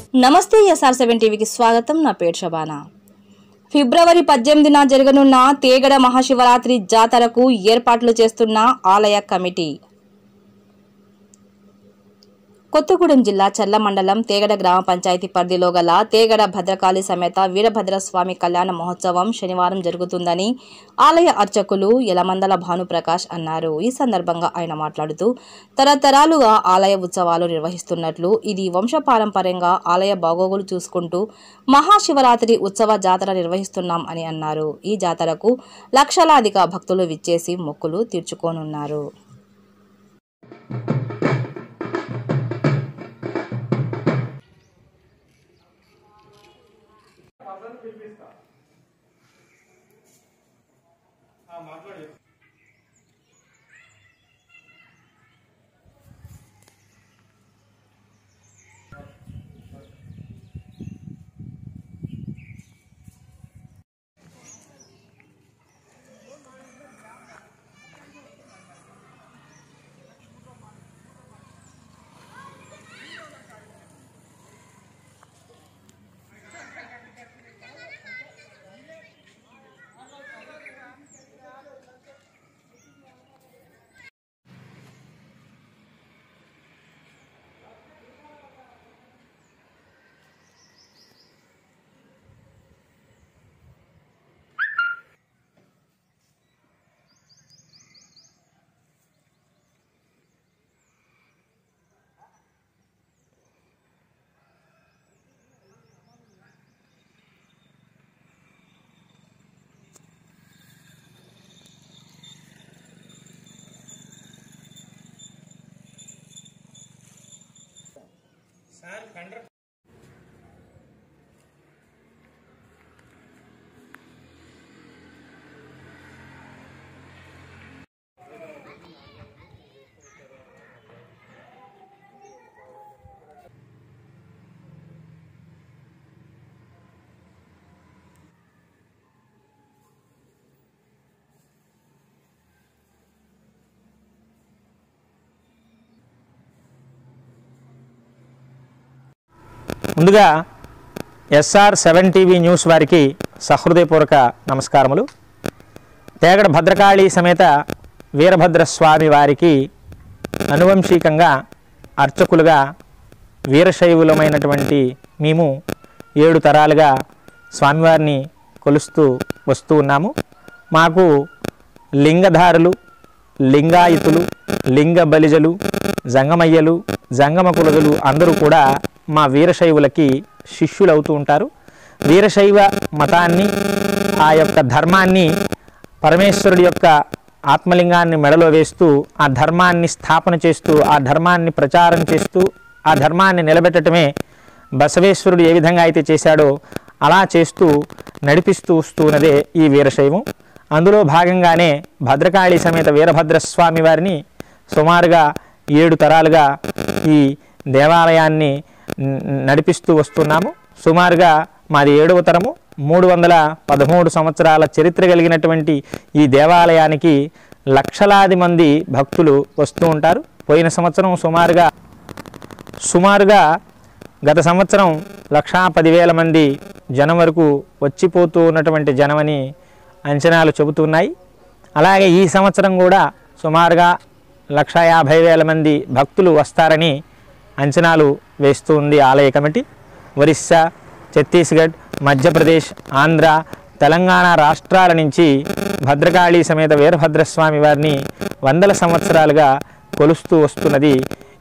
నమస్తే SR7 టీవీకి స్వాగతం. నా పేరు శబానా. ఫిబ్రవరి 18న జరగనున్న తేగడ మహాశివరాత్రి జాతరకు ఏర్పాట్లు చేస్తున్న ఆలయ కమిటీ. కొత్తగూడెం జిల్లా చర్ల మండలం తేగడ గ్రామ పంచాయతీ పరిధిలో గల తేగడ భద్రకాళి సమేత వీరభద్రస్వామి కళ్యాణ మహోత్సవం శనివారం జరుగుతుందని ఆలయ అర్చకులు యలమందల భానుప్రకాష్ అన్నారు. ఈ సందర్భంగా ఆయన మాట్లాడుతూ తరతరాలుగా ఆలయ ఉత్సవాలు నిర్వహిస్తున్నట్లు, ఇది వంశపారంపర్యంగా ఆలయ బాగోగులు చూసుకుంటూ మహాశివరాత్రి ఉత్సవ జాతర నిర్వహిస్తున్నాం అని అన్నారు. ఈ జాతరకు లక్షలాదిగా భక్తులు విచ్చేసి మొక్కులు తీర్చుకోనున్నారు. ముందుగా SR7 టీవీ న్యూస్ వారికి సహృదయపూర్వక నమస్కారములు. తేగడ భద్రకాళి సమేత వీరభద్రస్వామి వారికి అనువంశికంగా అర్చకులుగా వీరశైవులమైనటువంటి మేము 7 తరాలుగా స్వామివారిని కొలుస్తూ వస్తూ ఉన్నాము. మాకు లింగధారులు, లింగాయుతులు, లింగ బలిజలు, జంగమయ్యలు, జంగమ కులదులు అందరూ కూడా మా వీరశైవులకి శిష్యులవుతూ ఉంటారు. వీరశైవ మతాన్ని, ఆ యొక్క ధర్మాన్ని, పరమేశ్వరుడి యొక్క ఆత్మలింగాన్ని మెడలో వేస్తూ ఆ ధర్మాన్ని స్థాపన చేస్తూ ఆ ధర్మాన్ని ప్రచారం చేస్తూ ఆ ధర్మాన్ని నిలబెట్టడమే బసవేశ్వరుడు ఏ విధంగా అయితే చేశాడో అలా చేస్తూ నడిపిస్తూ వస్తున్నదే ఈ వీరశైవం. అందులో భాగంగానే భద్రకాళి సమేత వీరభద్రస్వామి వారిని సుమారుగా 7 తరాలుగా ఈ దేవాలయాన్ని నడిపిస్తూ వస్తున్నాము. సుమారుగా మాది 7వ తరము. 313 సంవత్సరాల చరిత్ర కలిగినటువంటి ఈ దేవాలయానికి లక్షలాది మంది భక్తులు వస్తూ ఉంటారు. పోయిన సంవత్సరం సుమారుగా గత సంవత్సరం 1,10,000 మంది జనం వరకు వచ్చిపోతూ ఉన్నటువంటి జనమని అంచనాలు చెబుతున్నాయి. అలాగే ఈ సంవత్సరం కూడా సుమారుగా 1,50,000 మంది భక్తులు వస్తారని అంచనాలు వేస్తూ ఉంది ఆలయ కమిటీ. ఒరిస్సా, ఛత్తీస్గఢ్, మధ్యప్రదేశ్, ఆంధ్ర, తెలంగాణ రాష్ట్రాల నుంచి భద్రకాళి సమేత వీరభద్రస్వామి వారిని వందల సంవత్సరాలుగా కొలుస్తూ వస్తున్నది.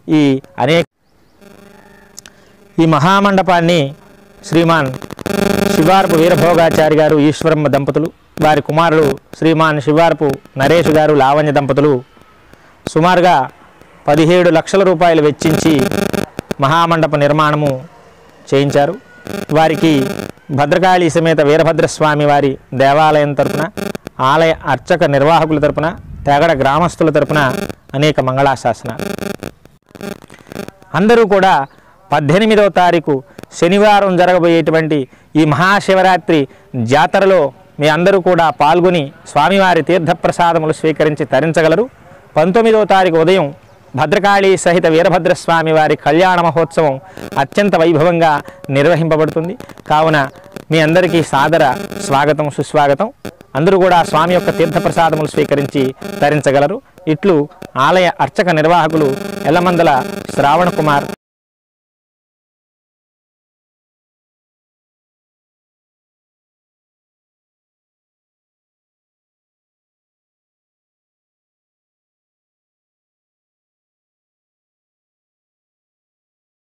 ఈ మహామండపాన్ని శ్రీమాన్ శివార్పు వీరభోగాచారి గారు, ఈశ్వరమ్మ దంపతులు, వారి కుమారుడు శ్రీమాన్ శివార్పు నరేష్ గారు, లావణ్య దంపతులు సుమారుగా 17 లక్షల రూపాయలు వెచ్చించి మహామండప నిర్మాణము చేయించారు. వారికి భద్రకాళి సమేత వీరభద్రస్వామి వారి దేవాలయం తరపున, ఆలయ అర్చక నిర్వాహకుల తరపున, తేగడ గ్రామస్తుల తరపున అనేక మంగళాశాసనాలు. అందరూ కూడా 18వ తారీఖు శనివారం జరగబోయేటువంటి ఈ మహాశివరాత్రి జాతరలో మీ అందరూ కూడా పాల్గొని స్వామివారి తీర్థప్రసాదములు స్వీకరించి తరించగలరు. 19వ తారీఖు ఉదయం భద్రకాళి సహిత వీరభద్రస్వామి వారి కళ్యాణ మహోత్సవం అత్యంత వైభవంగా నిర్వహింపబడుతుంది. కావున మీ అందరికీ సాదర స్వాగతం, సుస్వాగతం. అందరూ కూడా స్వామి యొక్క తీర్థప్రసాదములు స్వీకరించి తరించగలరు. ఇట్లు ఆలయ అర్చక నిర్వాహకులు ఎల్లమందల శ్రావణ కుమార్,